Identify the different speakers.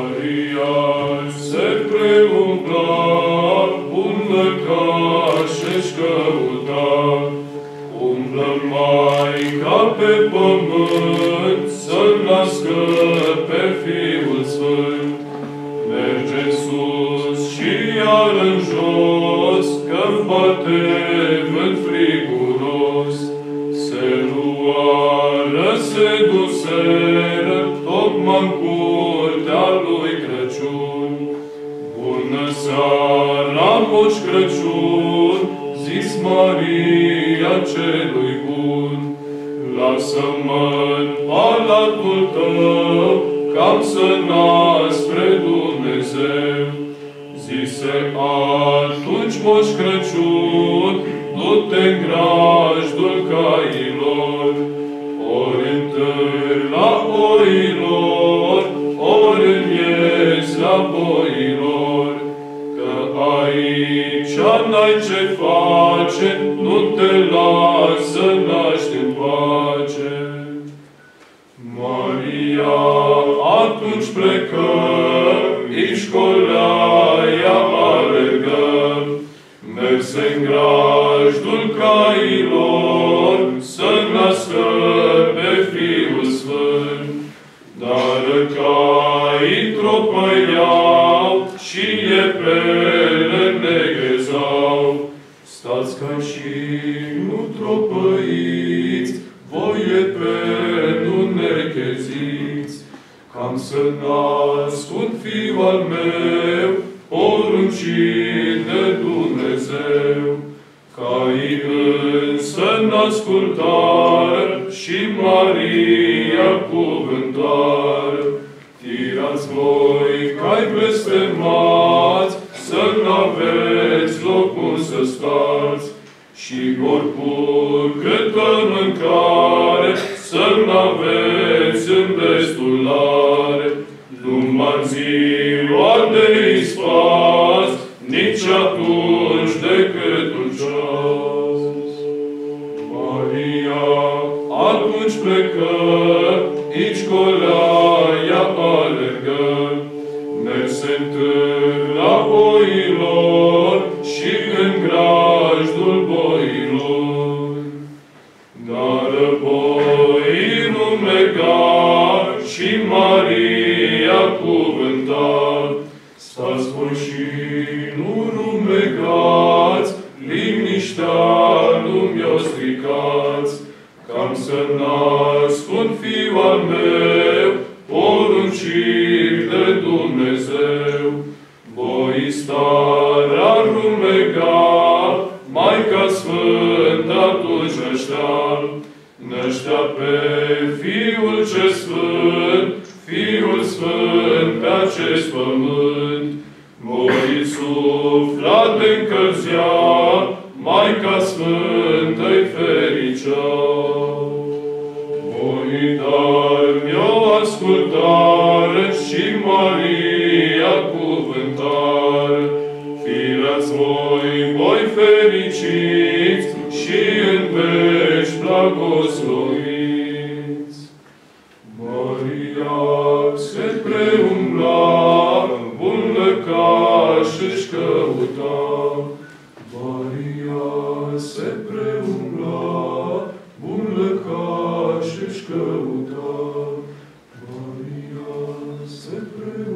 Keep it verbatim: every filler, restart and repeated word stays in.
Speaker 1: Maria se preumbla, un lăcaș își căuta. Umblă Maica pe pământ, să-L nască pe Fiul Sfânt. Merge sus și iar în jos, că-mi bate vânt friguros. Se luară, se duseră, tocmai-n curtea lui Crăciun. Bună seara, Moș Crăciun, zis Maria celui bun. Lasă-mă-n palatul tău, cam să nasc spre Dumnezeu. Zise atunci Moș Crăciun, du-te-n grajdul cailor, ori în târla oilor, ori în iesla boilor, că aici n-ai ce face, nu te lasă naști în pace. Maria atunci plecă, aici colaia alergă, merse-n grajdul cailor, să nască pe Fiul Sfânt. Dar caii tropăiau și iepele negrezau. Stați ca și nu tropăiți, voi iepele nu necheziți, cam să nasc un fiu al meu, poruncit de Dumnezeu. Caii însă n-ascultară și Maria cuvântară. Tirați voi, cai blestemați, să n-aveți locul să stați, și corpul câtă mâncare, să n-aveți în destulare. Numai ziua de ispas, nici atunci decât un ceas. Maria atunci plecă, aici colaia alergă, merse-n târla oilor și în grajdul boilor. Dar boii rumega și Maria cuvânta. Stați voi și nu rumegați, liniștea nu mi-o stricați, cam să nasc un fiu al meu, poruncit de Dumnezeu. Voi starea rumega, Maica Sfântă atunci năștea, năștea pe Fiul ce Sfânt, Fiul Sfânt pe acest pământ. Voi sufla de-încălzea, Maica Sfântă-i fericea. Voi dar mi-o ascultare și Maria cuvântare. Filați voi, voi fericiți și în veci blagosloviți. Maria se preumbla, un lăcaș își căuta. Maria se preumbla, un lăcaș își căuta. Maria se preumbla.